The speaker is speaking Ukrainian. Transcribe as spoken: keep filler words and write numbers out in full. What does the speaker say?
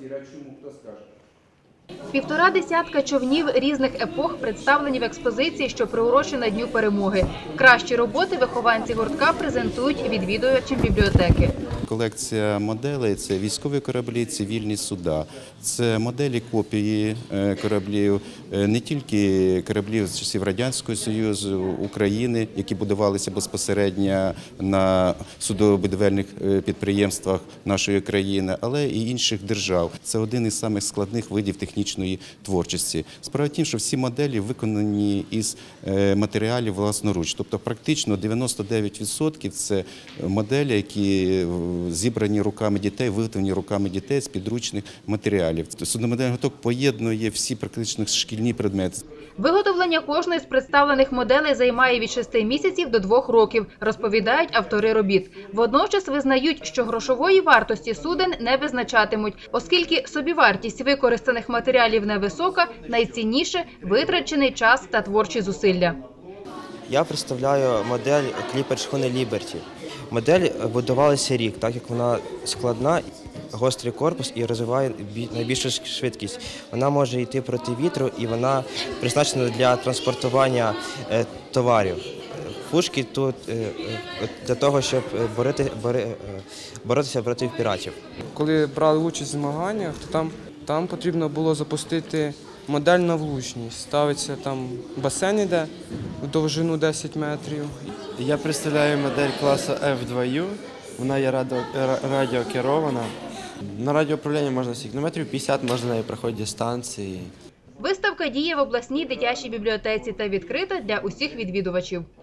Чому? Хто скаже? Півтора десятка човнів різних епох представлені в експозиції, що приурочена Дню Перемоги. Кращі роботи вихованці гуртка презентують відвідувачам бібліотеки. Колекція моделей – це військові кораблі, цивільні суда. Це моделі копії кораблів, не тільки кораблів з часів Радянського Союзу, України, які будувалися безпосередньо на суднобудівельних підприємствах нашої країни, але і інших держав. Це один із самих складних видів технічної творчості. Справа в тім, що всі моделі виконані із матеріалів власноруч. Тобто практично дев'яносто дев'ять відсотків – це моделі, які зібрані руками дітей, виготовлені руками дітей з підручних матеріалів. Судномодельний гурток поєднує всі практично шкільні предмети. Виготовлення кожної з представлених моделей займає від шести місяців до двох років, розповідають автори робіт. Водночас визнають, що грошової вартості суден не визначатимуть, оскільки собівартість використаних матеріалів невисока, найцінніше – витрачений час та творчі зусилля. Я представляю модель кліпер-шхуни «Ліберті». Модель будувалася рік, так як вона складна, гострий корпус і розвиває найбільшу швидкість. Вона може йти проти вітру і вона призначена для транспортування товарів. Пушки тут для того, щоб боротися проти піратів. Коли брали участь в змаганнях, то там, там потрібно було запустити модель на влучність. Ставиться там басейн іде в довжину десять метрів. Я представляю модель класу еф два ю. Вона є радіокерована. На радіоуправління можна всіх кілометрів п'ятдесят, можна нею проходити станції. Виставка діє в обласній дитячій бібліотеці та відкрита для усіх відвідувачів.